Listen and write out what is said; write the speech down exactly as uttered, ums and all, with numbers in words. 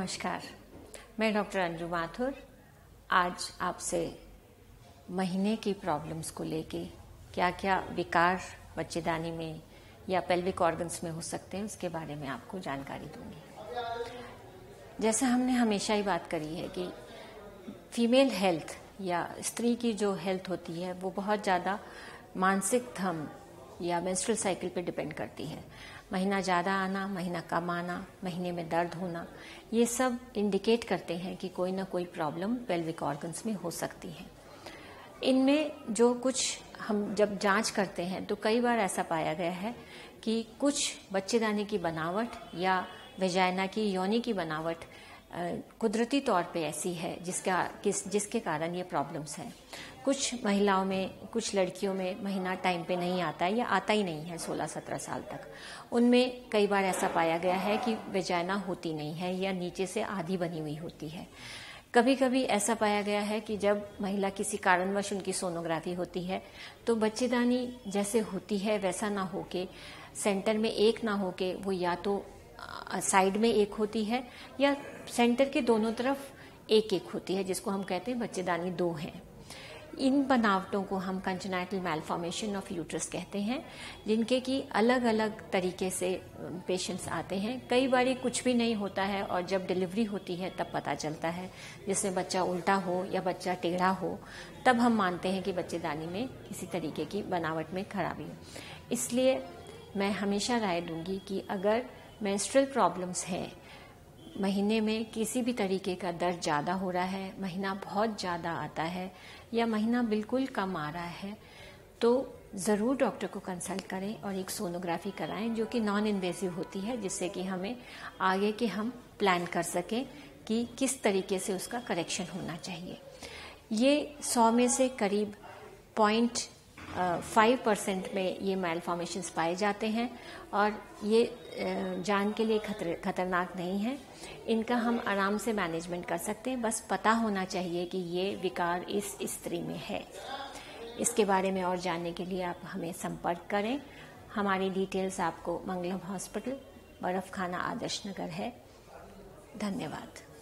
नमस्कार, मैं डॉक्टर अंजू माथुर आज आपसे महीने की प्रॉब्लम्स को लेके क्या क्या विकार बच्चेदानी में या पेल्विक ऑर्गन्स में हो सकते हैं उसके बारे में आपको जानकारी दूंगी। जैसे हमने हमेशा ही बात करी है कि फीमेल हेल्थ या स्त्री की जो हेल्थ होती है वो बहुत ज़्यादा मानसिक थम या मेंस्ट्रुअल साइकिल पे डिपेंड करती है। महीना ज़्यादा आना, महीना कम आना, महीने में दर्द होना, ये सब इंडिकेट करते हैं कि कोई ना कोई प्रॉब्लम पेल्विक ऑर्गन्स में हो सकती है। इनमें जो कुछ हम जब जांच करते हैं तो कई बार ऐसा पाया गया है कि कुछ बच्चेदानी की बनावट या वेजाइना की योनि की बनावट कुदरती तौर पे ऐसी है जिसका किस जिसके कारण ये प्रॉब्लम्स हैं। कुछ महिलाओं में, कुछ लड़कियों में महीना टाइम पे नहीं आता है या आता ही नहीं है सोलह सत्रह साल तक। उनमें कई बार ऐसा पाया गया है कि वेजाइना होती नहीं है या नीचे से आधी बनी हुई होती है। कभी कभी ऐसा पाया गया है कि जब महिला किसी कारणवश उनकी सोनोग्राफी होती है तो बच्चेदानी जैसे होती है वैसा ना होके सेंटर में एक ना होके वो या तो साइड में एक होती है या सेंटर के दोनों तरफ एक एक होती है, जिसको हम कहते हैं बच्चेदानी दो हैं। इन बनावटों को हम कंजेनाइटल मैलफॉर्मेशन ऑफ यूट्रस कहते हैं, जिनके की अलग अलग तरीके से पेशेंट्स आते हैं। कई बार कुछ भी नहीं होता है और जब डिलीवरी होती है तब पता चलता है, जिसमें बच्चा उल्टा हो या बच्चा टेढ़ा हो, तब हम मानते हैं कि बच्चेदानी में किसी तरीके की बनावट में खराबी हो। इसलिए मैं हमेशा राय दूंगी कि अगर मेंस्ट्रुअल प्रॉब्लम्स हैं, महीने में किसी भी तरीके का दर्द ज़्यादा हो रहा है, महीना बहुत ज़्यादा आता है या महीना बिल्कुल कम आ रहा है, तो ज़रूर डॉक्टर को कंसल्ट करें और एक सोनोग्राफी कराएं जो कि नॉन इन्वेसिव होती है, जिससे कि हमें आगे के हम प्लान कर सकें कि किस तरीके से उसका करेक्शन होना चाहिए। ये सौ में से करीब पॉइंट फाइव परसेंट में ये मैलफॉर्मेशंस पाए जाते हैं और ये जान के लिए खतर खतरनाक नहीं है। इनका हम आराम से मैनेजमेंट कर सकते हैं, बस पता होना चाहिए कि ये विकार इस स्त्री में है। इसके बारे में और जानने के लिए आप हमें संपर्क करें। हमारी डिटेल्स आपको मंगलम हॉस्पिटल, बर्फ, खाना, आदर्श नगर है। धन्यवाद।